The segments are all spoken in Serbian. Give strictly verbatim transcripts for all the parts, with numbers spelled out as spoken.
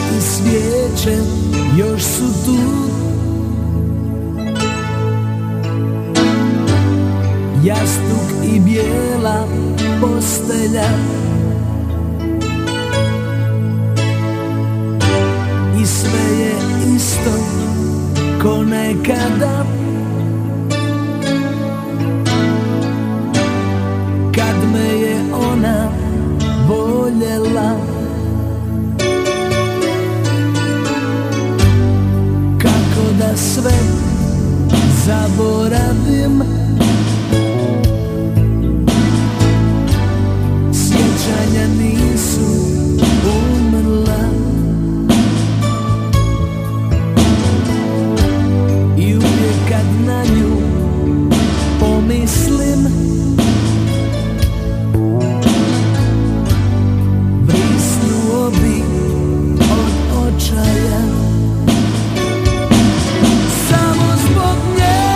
i svijeće još su tu. Jastuk i bijela postelja, i sve je isto ko nekada, kad me je ona voljela. Kako da sve zaboravim, sjećanja nisu umrla, i uvijek kad na nju pomislim, vrisnuo bi od očaja. Samo zbog nje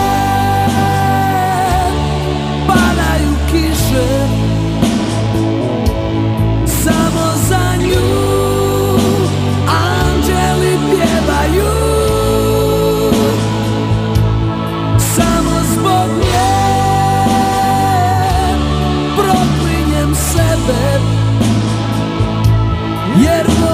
padaju kiše, samo za nju anđeli pjevaju. Samo zbog nje proklinjem sebe, jer